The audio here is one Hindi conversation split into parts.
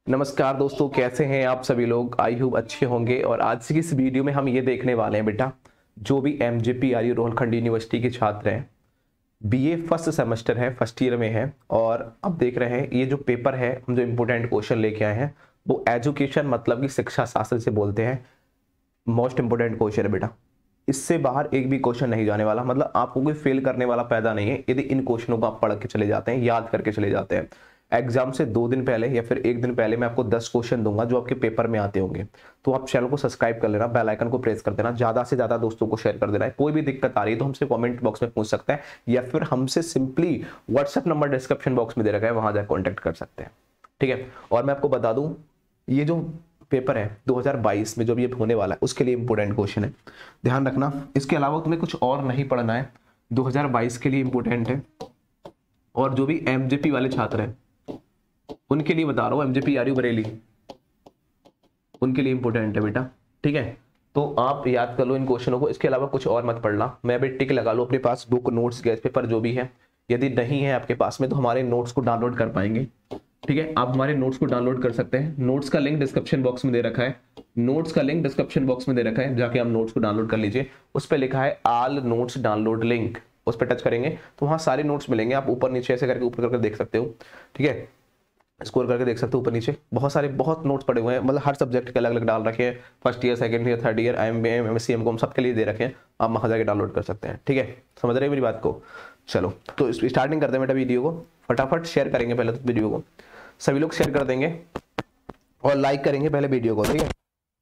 नमस्कार दोस्तों, कैसे हैं आप सभी लोग। आई होप अच्छे होंगे। और आज की इस वीडियो में हम ये देखने वाले हैं बेटा, जो भी MJPRU रोहलखंड यूनिवर्सिटी के छात्र हैं, BA फर्स्ट सेमेस्टर है, फर्स्ट ईयर में है, और अब देख रहे हैं ये जो पेपर है, हम जो इम्पोर्टेंट क्वेश्चन लेके आए हैं वो एजुकेशन मतलब कि शिक्षा शास्त्र से बोलते हैं। मोस्ट इंपोर्टेंट क्वेश्चन है बेटा, इससे बाहर एक भी क्वेश्चन नहीं जाने वाला। मतलब आपको कोई फेल करने वाला पैदा नहीं है यदि इन क्वेश्चनों को आप पढ़ के चले जाते हैं, याद करके चले जाते हैं। एग्जाम से 2 दिन पहले या फिर 1 दिन पहले मैं आपको 10 क्वेश्चन दूंगा जो आपके पेपर में आते होंगे। तो आप चैनल को सब्सक्राइब कर लेना, बेल आइकन को प्रेस कर देना, ज्यादा से ज्यादा दोस्तों को शेयर कर देना है। कोई भी दिक्कत आ रही है तो हमसे कमेंट बॉक्स में पूछ सकते हैं, या फिर हमसे simply WhatsApp number description box में दे रखा है, वहां जाकर कॉन्टेक्ट कर सकते हैं। ठीक है। और मैं आपको बता दूं, ये जो पेपर है 2022 में जो भी होने वाला है उसके लिए इंपोर्टेंट क्वेश्चन है, ध्यान रखना। इसके अलावा तुम्हें कुछ और नहीं पढ़ना है, 2022 के लिए इंपोर्टेंट है। और जो भी MJP वाले छात्र हैं उनके लिए बता रहा हूँ, MJPRU बरेली, उनके लिए इंपोर्टेंट है बेटा। ठीक है, तो आप याद कर लो इन क्वेश्चनों को। इसके अलावा कुछ और मत पढ़ना। मैं भी टिक लगा लो अपने पास, बुक, नोट्स, गैस पेपर जो भी है। यदि नहीं है आपके पास में तो हमारे नोट्स को डाउनलोड कर पाएंगे। ठीक है, आप हमारे नोट्स को डाउनलोड कर सकते हैं। नोट्स का लिंक डिस्क्रिप्शन बॉक्स में दे रखा है, नोट्स का लिंक डिस्क्रिप्शन बॉक्स में दे रखा है, जाके आप नोट्स को डाउनलोड कर लीजिए। उस पर लिखा है ऑल नोट्स डाउनलोड लिंक, उस पर टच करेंगे तो वहां सारे नोट्स मिलेंगे। आप ऊपर नीचे ऐसे करके ऊपर करके देख सकते हो। ठीक है, स्कोर करके देख सकते हो ऊपर नीचे, बहुत नोट्स पड़े हुए हैं। मतलब हर सब्जेक्ट के अलग अलग डाल रखे हैं, first year, second year, third year, IMA, MSc, MCOM सबके लिए दे रखे हैं। आप वहां जाके डाउनलोड कर सकते हैं। ठीक है, समझ रहे हैं मेरी बात को। चलो तो स्टार्टिंग करते हैं बेटा वीडियो को। फटाफट शेयर करेंगे पहले तो वीडियो को, सभी लोग शेयर कर देंगे और लाइक करेंगे पहले वीडियो को। ठीक है,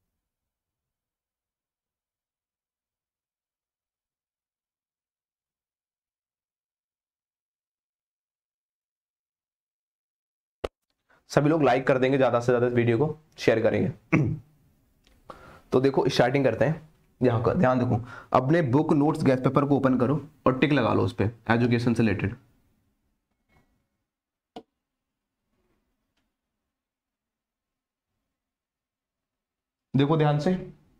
सभी लोग लाइक कर देंगे, ज्यादा से ज्यादा इस वीडियो को शेयर करेंगे। तो देखो स्टार्टिंग करते हैं। यहाँ का ध्यान देखो, अपने बुक, नोट्स, गैस पेपर को ओपन करो और टिक लगा लो उस पर, एजुकेशन से रिलेटेड। देखो ध्यान से।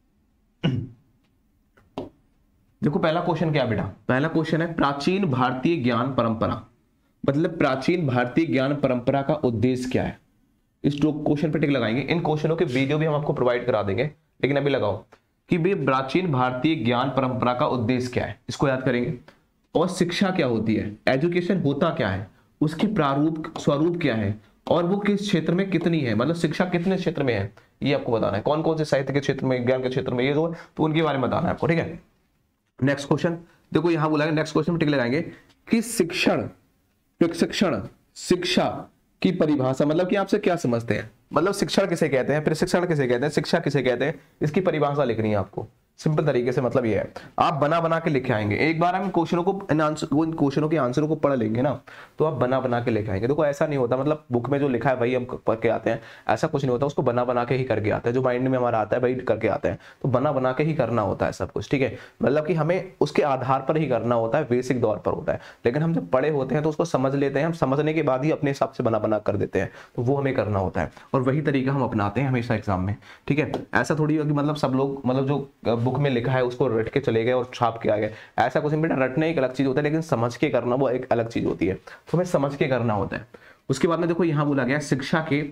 देखो पहला क्वेश्चन क्या है बेटा, पहला क्वेश्चन है प्राचीन भारतीय ज्ञान परंपरा, मतलब प्राचीन भारतीय ज्ञान परंपरा का उद्देश्य क्या है। इस क्वेश्चन पे टिक लगाएंगे। इन क्वेश्चनों के वीडियो भी हम आपको प्रोवाइड करा देंगे, लेकिन अभी लगाओ कि भाई प्राचीन भारतीय ज्ञान परंपरा का उद्देश्य क्या है, इसको याद करेंगे। और शिक्षा क्या होती है, एजुकेशन होता क्या है, उसके प्रारूप स्वरूप क्या है, और वो किस क्षेत्र में कितनी है, मतलब शिक्षा कितने क्षेत्र में है ये आपको बताना है। कौन कौन से साहित्य के क्षेत्र में, ज्ञान के क्षेत्र में, ये जो है तो उनके बारे में बताना है आपको। ठीक है, नेक्स्ट क्वेश्चन देखो, यहां बोला है, नेक्स्ट क्वेश्चन में टिक लगाएंगे कि शिक्षण शिक्षा की परिभाषा, मतलब कि आपसे क्या समझते हैं, मतलब शिक्षण किसे कहते हैं, प्रशिक्षण किसे कहते हैं, शिक्षा किसे कहते हैं, इसकी परिभाषा लिखनी है आपको सिंपल तरीके से। मतलब ये है, आप बना बना के लिखे आएंगे। एक बार हम क्वेश्चनों को, इन क्वेश्चनों के आंसरों को पढ़ लेंगे ना, तो आप बना बना के लिखे आएंगे। देखो ऐसा नहीं होता, मतलब बुक में जो लिखा है वही हम पढ़ के आते हैं, ऐसा कुछ नहीं होता। उसको बना बना के ही करके आते हैं, जो माइंड में हमारा आता है वही करके आते हैं। तो बना बना के ही करना होता है सब कुछ। ठीक है, मतलब कि हमें उसके आधार पर ही करना होता है, बेसिक दौर पर होता है। लेकिन हम जब पढ़े होते हैं तो उसको समझ लेते हैं, हम समझने के बाद ही अपने हिसाब से बना बना कर देते हैं, तो वो हमें करना होता है। और वही तरीका हम अपनाते हैं हमेशा एग्जाम में। ठीक है, ऐसा थोड़ी हो कि मतलब सब लोग, मतलब जो बुक में लिखा है उसको रट के चले गए और छाप के आ गए, ऐसा कुछ नहीं बेटा। रटना एक अलग चीज होता है, लेकिन समझ के करना वो एक अलग चीज होती है। तो हमें समझ के करना होता है। उसके बाद में देखो यहां बोला गया शिक्षा के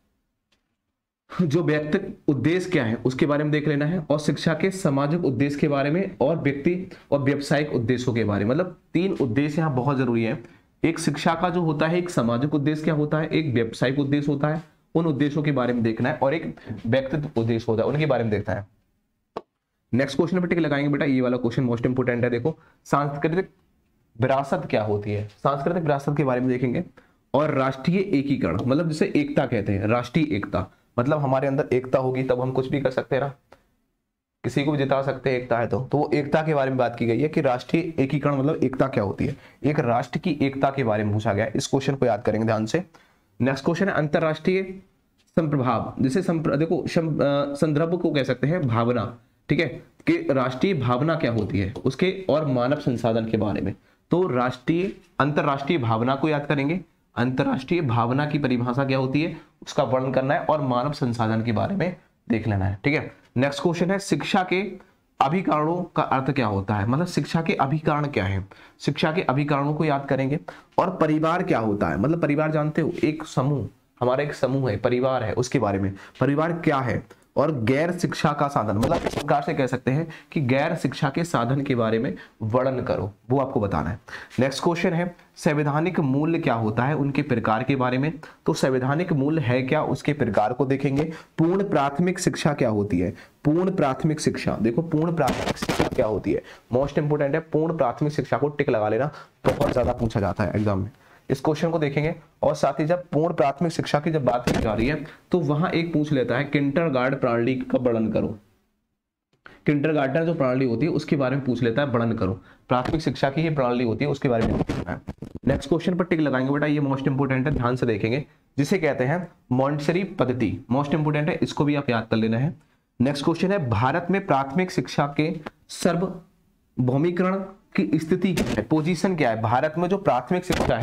जो व्यक्तिगत उद्देश्य क्या है उसके बारे में देख लेना है, और शिक्षा के सामाजिक उद्देश्य के बारे में, और व्यक्ति और व्यवसायिक उद्देश्यों के बारे में। मतलब 3 उद्देश्य यहाँ बहुत जरूरी है। एक शिक्षा का जो होता है, एक सामाजिक उद्देश्य क्या होता है, एक व्यवसायिक उद्देश्य होता है, उन उद्देश्यों के बारे में देखना है, और एक व्यक्तिगत उद्देश्य होता है, उनके बारे में देखना है। नेक्स्ट क्वेश्चन पे टिक लगाएंगे बेटा, ये वाला क्वेश्चन मोस्ट इंपोर्टेंट है। देखो सांस्कृतिक विरासत क्या होती है, सांस्कृतिक विरासत के बारे में देखेंगे। और राष्ट्रीय एकीकरण, मतलब जिसे एकता कहते हैं, राष्ट्रीय एकता, मतलब हमारे अंदर एकता होगी तब हम कुछ भी कर सकते हैं ना, किसी को भी जिता सकते हैं एकता है तो वो एकता के बारे में बात की गई है कि राष्ट्रीय एकीकरण मतलब एकता क्या होती है, एक राष्ट्र की एकता के बारे में पूछा गया है। इस क्वेश्चन को याद करेंगे ध्यान से। नेक्स्ट क्वेश्चन है अंतरराष्ट्रीय संप्रभाव, जिसे देखो संदर्भ को कह सकते हैं भावना। ठीक है, कि राष्ट्रीय भावना क्या होती है उसके, और मानव संसाधन के बारे में। तो अंतरराष्ट्रीय भावना को याद करेंगे, अंतरराष्ट्रीय भावना की परिभाषा क्या होती है उसका वर्णन करना है, और मानव संसाधन के बारे में देख लेना है। ठीक है, नेक्स्ट क्वेश्चन है शिक्षा के अभिकारणों का अर्थ क्या होता है, मतलब शिक्षा के अभिकरण क्या है, शिक्षा के अभिकरणों को याद करेंगे। और परिवार क्या होता है, मतलब परिवार जानते हो, एक समूह हमारा एक समूह है, परिवार है, उसके बारे में, परिवार क्या है। और गैर शिक्षा का साधन, मतलब इस प्रकार से कह सकते हैं कि गैर शिक्षा के साधन के बारे में वर्णन करो, वो आपको बताना है। नेक्स्ट क्वेश्चन है संवैधानिक मूल्य क्या होता है, उनके प्रकार के बारे में। तो संवैधानिक मूल्य है क्या, उसके प्रकार को देखेंगे। पूर्ण प्राथमिक शिक्षा क्या होती है, पूर्ण प्राथमिक शिक्षा, देखो पूर्ण प्राथमिक शिक्षा क्या होती है, मोस्ट इंपोर्टेंट है। पूर्ण प्राथमिक शिक्षा को टिक लगा लेना, बहुत ज्यादा पूछा जाता है एग्जाम में, इस क्वेश्चन को देखेंगे। और साथ ही जब पूर्ण प्राथमिक शिक्षा की जब बात की जा रही है तो वहां एक पूछ लेता है किंडरगार्टन प्रणाली का वर्णन करो। किंडरगार्टन जो प्रणाली होती है उसके बारे में पूछ लेता है, वर्णन करो। प्राथमिक शिक्षा की ये प्रणाली होती है, उसके बारे में पूछना है। नेक्स्ट क्वेश्चन पर टिक लगाएंगे बेटा, ये मोस्ट इंपोर्टेंट है, ध्यान से देखेंगे, जिसे कहते हैं मॉन्टेसरी पद्धति, मोस्ट इंपोर्टेंट है, इसको भी आप याद कर लेना है। नेक्स्ट क्वेश्चन है भारत में प्राथमिक शिक्षा के सार्वभौमिकरण की स्थिति क्या है, पोजीशन क्या है। भारत में जो प्राथमिक शिक्षा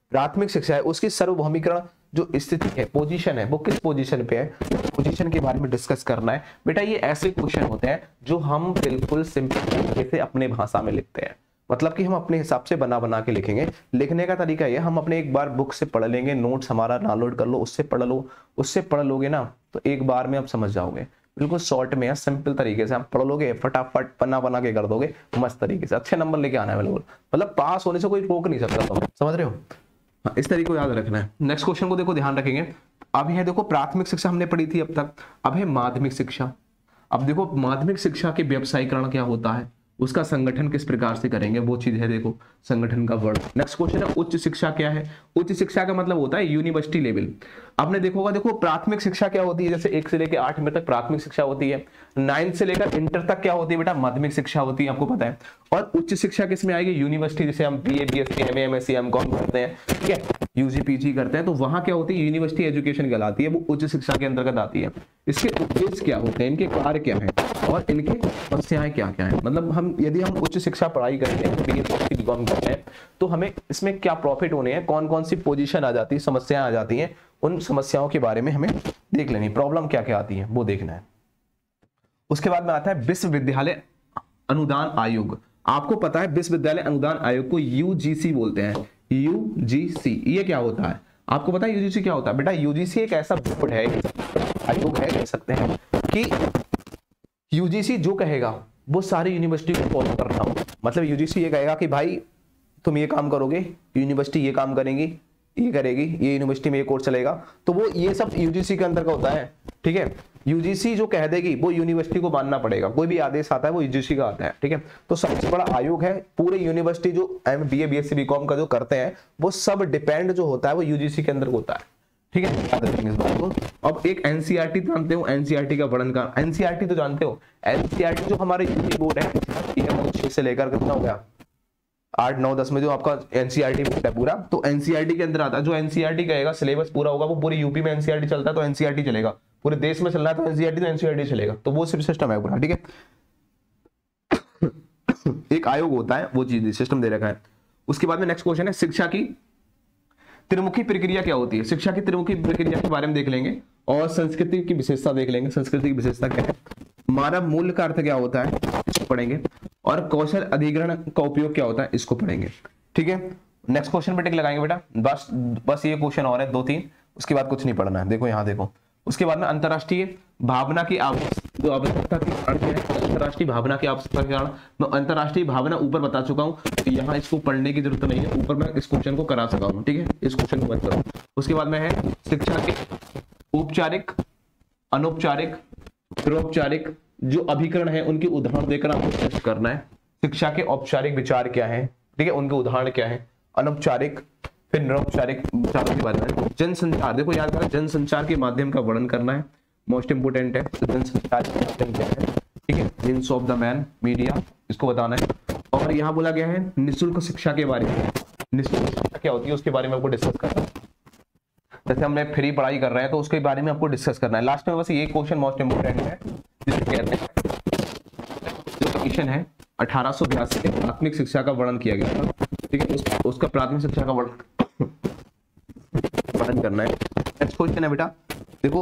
है उसकी सार्वभौमिकरण जो स्थिति है, पोजीशन है, वो किस पोजीशन पे है, पोजीशन के बारे में डिस्कस करना है। बेटा ये ऐसे क्वेश्चन होते हैं जो हम बिल्कुल सिंपल तरीके से अपने भाषा में लिखते हैं, मतलब कि हम अपने हिसाब से बना बना के लिखेंगे। लिखने का तरीका ये, हम अपने एक बार बुक से पढ़ लेंगे, नोट्स हमारा डाउनलोड कर लो, उससे पढ़ लो, उससे पढ़ लोगे ना तो एक बार में आप समझ जाओगे। बिल्कुल शॉर्ट में है, सिंपल तरीके से आप पढ़ लोगे, फटाफट बना बना के कर दोगे मस्त तरीके से, अच्छे नंबर लेके आना है बिल्कुल, मतलब पास होने से कोई रोक नहीं सकता, तुम समझ रहे हो। हाँ, इस तरीके को याद रखना है। नेक्स्ट क्वेश्चन को देखो, ध्यान रखेंगे। अब है देखो प्राथमिक शिक्षा हमने पढ़ी थी अब तक, अब है माध्यमिक शिक्षा। अब देखो माध्यमिक शिक्षा के व्यवसायीकरण क्या होता है, उसका संगठन किस प्रकार से करेंगे, वो चीज है देखो, संगठन का वर्ड। नेक्स्ट क्वेश्चन है उच्च शिक्षा क्या है। उच्च शिक्षा का मतलब होता है यूनिवर्सिटी लेवल। आपने देखा होगा, देखो प्राथमिक शिक्षा क्या होती है, जैसे 1 से लेकर 8 में तक प्राथमिक शिक्षा होती है, 9 से लेकर इंटर तक क्या होती है बेटा, माध्यमिक शिक्षा होती है, आपको पता है। और उच्च शिक्षा किसमें आएगी, यूनिवर्सिटी, जैसे हम BA BSc MA MSc MCom करते हैं, ठीक है, यूजी पीजी करते हैं, तो वहां क्या होती है, यूनिवर्सिटी एजुकेशन कहलाती है, वो उच्च शिक्षा के अंतर्गत आती है। इसके उद्देश्य क्या होते हैं, इनके कार्य क्या है और इनके समस्याएं क्या क्या है। मतलब हम यदि हम उच्च शिक्षा पढ़ाई करते हैं, बीकॉम करते हैं, तो हमें इसमें क्या प्रॉफिट होने हैं, कौन कौन सी पोजीशन आ जाती है, समस्याएं आ जाती हैं, उन समस्याओं के बारे में हमें देख लेनी, प्रॉब्लम क्या क्या आती है वो देखना है। उसके बाद में आता है विश्वविद्यालय अनुदान आयोग। आपको पता है विश्वविद्यालय अनुदान आयोग को यूजीसी बोलते हैं, यूजीसी। ये क्या होता है, आपको पता है यूजीसी क्या होता है बेटा। यूजीसी एक ऐसा बोर्ड है, आयोग है, कह सकते हैं कि यूजीसी जो कहेगा वो सारी यूनिवर्सिटी को फॉलो करना हो। मतलब यूजीसी ये कहेगा कि भाई तुम ये काम करोगे, यूनिवर्सिटी ये काम करेंगी, ये करेगी, ये यूनिवर्सिटी में ये कोर्स चलेगा, तो वो ये सब यूजीसी के अंदर का होता है, ठीक है। यूजीसी जो कह देगी वो यूनिवर्सिटी को मानना पड़ेगा, कोई भी आदेश आता है वो यूजीसी का आता है, ठीक है। तो सबसे बड़ा आयोग है, पूरे यूनिवर्सिटी जो बीए बीएससी बीकॉम का जो करते हैं वो सब डिपेंड जो होता है वो यूजीसी के अंदर होता है, ठीक है, याद रखेंगे इस बात को। अब एक एनसीईआरटी जानते हो, एनसीईआरटी का वर्णन का, एनसीईआरटी तो जानते हो, एनसीईआरटी जो हमारे यूपी बोर्ड है, 6 से लेकर कितना हो गया 8 9 10 में जो आपका एनसीईआरटी बोर्ड है पूरा, तो एनसीईआरटी के अंदर आता है। जो एनसीईआरटी कहेगा सिलेबस पूरा होगा, वो पूरे यूपी में एनसीईआरटी चलता है तो एनसीईआरटी चलेगा, पूरे देश में चलना है तो एनसीईआरटी चलेगा, तो वो सिस्टम है पूरा, ठीक है। एक आयोग होता है, वो चीज सिस्टम दे रखा है। उसके बाद में नेक्स्ट क्वेश्चन है शिक्षा की त्रिमुखी प्रक्रिया क्या होती है। शिक्षा की त्रिमुखी प्रक्रिया के बारे में देख लेंगे और संस्कृति की विशेषता देख लेंगे, संस्कृति की विशेषता क्या है, मानव मूल्य का अर्थ क्या होता है इसको पढ़ेंगे, और कौशल अधिग्रहण का उपयोग क्या होता है इसको पढ़ेंगे, ठीक है। नेक्स्ट क्वेश्चन पे टिक लगाएंगे बेटा, बस ये क्वेश्चन और है 2-3, उसके बाद कुछ नहीं पढ़ना है। देखो यहाँ देखो, उसके बाद में अंतरराष्ट्रीय भावना की आवश्यकता के कारण क्या है, अंतरराष्ट्रीय भावना की आवश्यकता के कारण मैं अंतरराष्ट्रीय भावना ऊपर बता चुका हूँ, तो यहाँ इसको पढ़ने की जरूरत नहीं है, ऊपर मैं इस क्वेश्चन को करा सका हूँ, ठीक है, इस क्वेश्चन को मत करो। उसके बाद में है शिक्षा के औपचारिक अनौपचारिक निरौपचारिक जो अभिकरण है उनके उदाहरण देकर आपको टेस्ट करना है। शिक्षा के औपचारिक विचार क्या है, ठीक है, उनके उदाहरण क्या है, अनौपचारिक फिर निरौपचारिक विचारों के बारे में। जनसंचार, देखो याद करें, जनसंचार के माध्यम का वर्णन करना है, मोस्ट इंपोर्टेंट है। जनसंचार के माध्यम क्या है, ठीक है, means of the man, media, इसको बताना है। और यहाँ बोला गया है निःशुल्क शिक्षा के बारे में, निःशुल्क शिक्षा क्या होती है उसके बारे में आपको डिस्कस करना है। जैसे हमने फ्री पढ़ाई कर रहे हैं तो उसके बारे में आपको डिस्कस करना है। लास्ट में बस ये क्वेश्चन मोस्ट इंपोर्टेंट है, जिसे कहते हैं जो कमीशन है 1882 में प्राथमिक शिक्षा का वर्णन किया गया था, ठीक है, उसका प्राथमिक शिक्षा का वर्णन करना है। नेक्स्ट क्वेश्चन है बेटा, देखो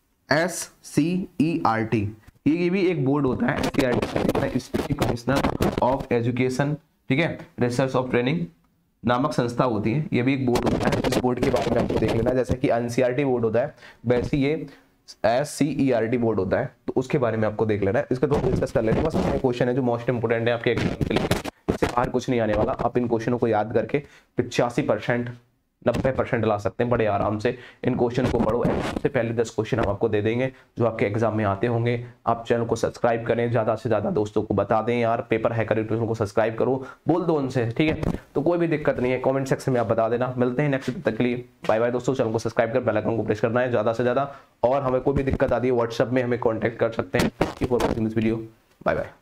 SCERT, ये भी एक बोर्ड होता है, SCERT state commissioner of education, ठीक है, रिसर्च ऑफ ट्रेनिंग, नामक संस्था होती है, ये भी एक बोर्ड होता है। इस बोर्ड के बारे में आपको देख लेना है, जैसे कि एनसीईआरटी बोर्ड होता है वैसे ये SCERT बोर्ड होता है, तो उसके बारे में आपको देख लेना है। इसका थोड़ा डिस्कस कर लेते हैं। बस क्वेश्चन है जो मोस्ट इंपोर्टेंट है आपके एग्जाम के लिए, इससे बाहर कुछ नहीं आने वाला। आप इन क्वेश्चनों को याद करके 85% 90% ला सकते हैं बड़े आराम से। इन क्वेश्चन को पढ़ो, सबसे पहले 10 क्वेश्चन हम आपको दे देंगे जो आपके एग्जाम में आते होंगे। आप चैनल को सब्सक्राइब करें, ज्यादा से ज्यादा दोस्तों को बता दें यार पेपर हैकर यूट्यूब को सब्सक्राइब करो, बोल दो उनसे, ठीक है। तो कोई भी दिक्कत नहीं है, कमेंट सेक्शन में आप बता देना। मिलते हैं नेक्स्ट तक के लिए, बाय बाय दोस्तों। चैनल को सब्सक्राइब कर बेल आइकन को प्रेस करना है ज्यादा से ज्यादा, और हमें कोई भी दिक्कत आती है व्हाट्सएप में हमें कॉन्टैक्ट कर सकते हैं। Video bye bye.